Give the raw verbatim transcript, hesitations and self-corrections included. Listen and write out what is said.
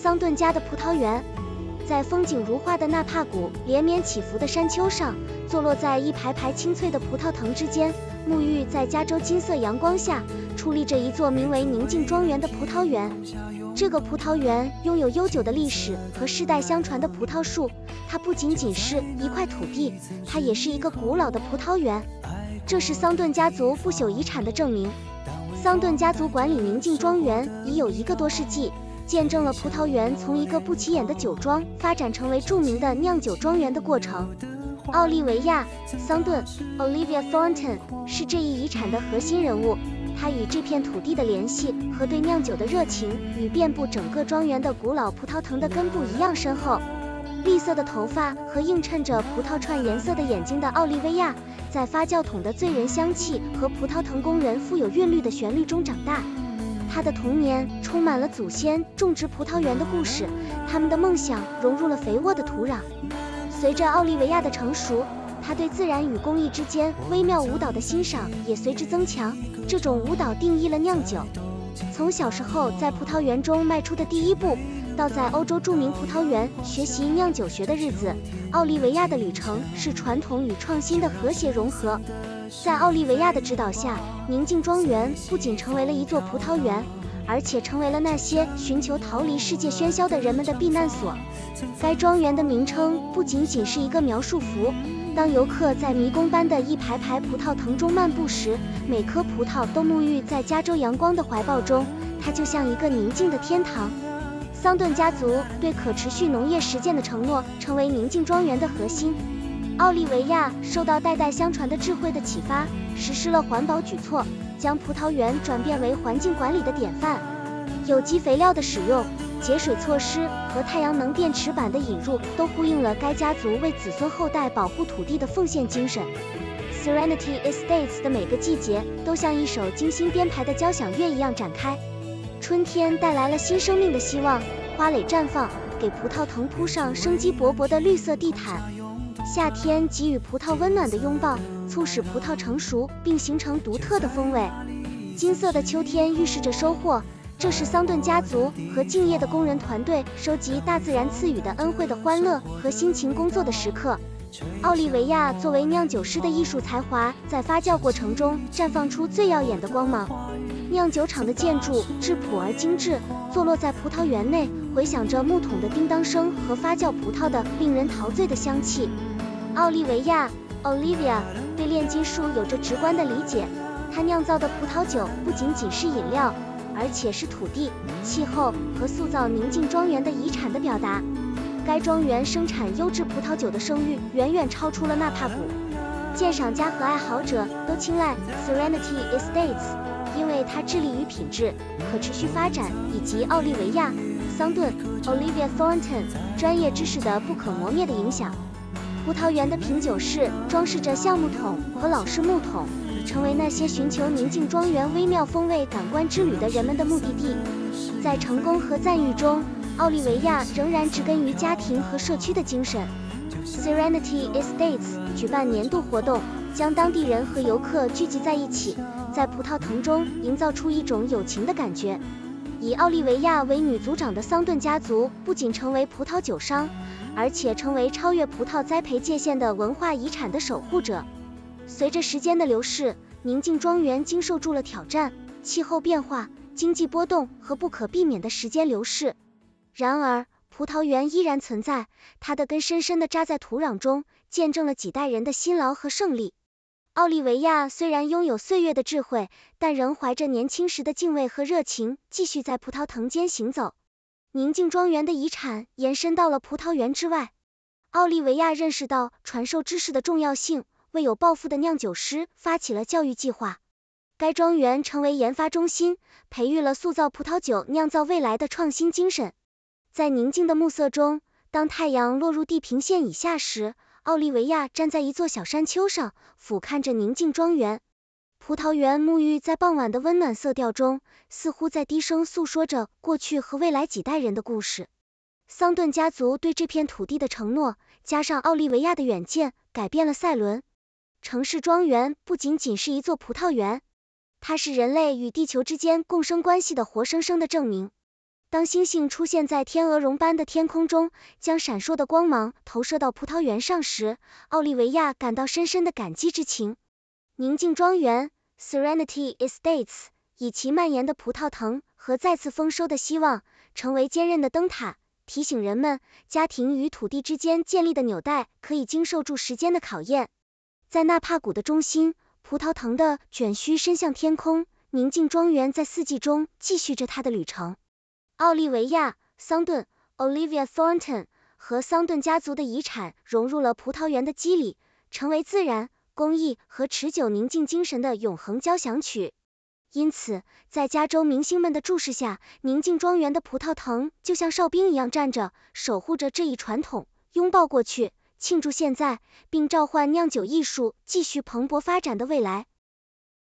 桑顿家的葡萄园。在风景如画的纳帕谷连绵起伏的山丘上，坐落在一排排青翠的葡萄藤之间，沐浴在加州金色阳光下，矗立着一座名为宁静庄园的葡萄园。这个葡萄园拥有悠久的历史和世代相传的葡萄树，它不仅仅是一块土地，它也是一个古老的葡萄园。这是桑顿家族不朽遗产的证明。桑顿家族管理宁静庄园已有一个多世纪，见证了葡萄园从一个不起眼的酒庄发展成为著名的酿酒庄园的过程。奥利维亚·桑顿 （Olivia Thornton） 是这一遗产的核心人物。他与这片土地的联系和对酿酒的热情，与遍布整个庄园的古老葡萄藤的根部一样深厚。栗色的头发和映衬着葡萄串颜色的眼睛的奥利维亚，在发酵桶的醉人香气和葡萄藤工人富有韵律的旋律中长大。他的童年充满了祖先种植葡萄园的故事，他们的梦想融入了肥沃的土壤。随着奥利维亚的成熟，他对自然与工艺之间微妙舞蹈的欣赏也随之增强。这种舞蹈定义了酿酒。从小时候在葡萄园中迈出的第一步，到在欧洲著名葡萄园学习酿酒学的日子，奥利维亚的旅程是传统与创新的和谐融合。在奥利维亚的指导下，宁静庄园不仅成为了一座葡萄园，而且成为了那些寻求逃离世界喧嚣的人们的避难所。该庄园的名称不仅仅是一个描述符，当游客在迷宫般的一排排葡萄藤中漫步时，每颗葡萄都沐浴在加州阳光的怀抱中，它就像一个宁静的天堂。桑顿家族对可持续农业实践的承诺成为宁静庄园的核心。奥利维亚受到代代相传的智慧的启发，实施了环保举措，将葡萄园转变为环境管理的典范。有机肥料的使用、节水措施和太阳能电池板的引入，都呼应了该家族为子孙后代保护土地的奉献精神。Serenity Estates 的每个季节都像一首精心编排的交响乐一样展开。春天带来了新生命的希望，花蕾绽放，给葡萄藤铺上生机勃勃的绿色地毯。夏天给予葡萄温暖的拥抱，促使葡萄成熟并形成独特的风味。金色的秋天预示着收获，这是桑顿家族和敬业的工人团队收集大自然赐予的恩惠的欢乐和辛勤工作的时刻。奥利维亚作为酿酒师的艺术才华，在发酵过程中绽放出最耀眼的光芒。酿酒厂的建筑质朴而精致，坐落在葡萄园内，回响着木桶的叮当声和发酵葡萄的令人陶醉的香气。奥利维亚 Olivia 对炼金术有着直观的理解，她酿造的葡萄酒不仅仅是饮料，而且是土地、气候和塑造宁静庄园的遗产的表达。该庄园生产优质葡萄酒的声誉远远超出了纳帕谷，鉴赏家和爱好者都青睐 Serenity Estates， 因为它致力于品质、可持续发展以及奥利维亚、桑顿 Olivia Thornton 专业知识的不可磨灭的影响。葡萄园的品酒室装饰着橡木桶和老式木桶，成为那些寻求宁静庄园微妙风味感官之旅的人们的目的地。在成功和赞誉中，奥利维亚仍然植根于家庭和社区的精神。Serenity Estates 举办年度活动，将当地人和游客聚集在一起，在葡萄藤中营造出一种友情的感觉。以奥利维亚为女族长的桑顿家族不仅成为葡萄酒商，而且成为超越葡萄栽培界限的文化遗产的守护者。随着时间的流逝，宁静庄园经受住了挑战，气候变化、经济波动和不可避免的时间流逝。然而，葡萄园依然存在，它的根深深地扎在土壤中，见证了几代人的辛劳和胜利。奥利维亚虽然拥有岁月的智慧，但仍怀着年轻时的敬畏和热情，继续在葡萄藤间行走。宁静庄园的遗产延伸到了葡萄园之外。奥利维亚认识到传授知识的重要性，为有抱负的酿酒师发起了教育计划。该庄园成为研发中心，培育了塑造葡萄酒酿造未来的创新精神。在宁静的暮色中，当太阳落入地平线以下时，奥利维亚站在一座小山丘上，俯瞰着宁静庄园。葡萄园沐浴在傍晚的温暖色调中，似乎在低声诉说着过去和未来几代人的故事。桑顿家族对这片土地的承诺，加上奥利维亚的远见，改变了赛伦。城市庄园不仅仅是一座葡萄园，它是人类与地球之间共生关系的活生生的证明。 当星星出现在天鹅绒般的天空中，将闪烁的光芒投射到葡萄园上时，奥利维亚感到深深的感激之情。宁静庄园 Serenity Estates 以其蔓延的葡萄藤和再次丰收的希望，成为坚韧的灯塔，提醒人们，家庭与土地之间建立的纽带可以经受住时间的考验。在纳帕谷的中心，葡萄藤的卷须伸向天空，宁静庄园在四季中继续着它的旅程。奥利维亚·桑顿 Olivia Thornton 和桑顿家族的遗产融入了葡萄园的肌理，成为自然、公益和持久宁静精神的永恒交响曲。因此，在加州明星们的注视下，宁静庄园的葡萄藤就像哨兵一样站着，守护着这一传统，拥抱过去，庆祝现在，并召唤酿酒艺术继续蓬勃发展的未来。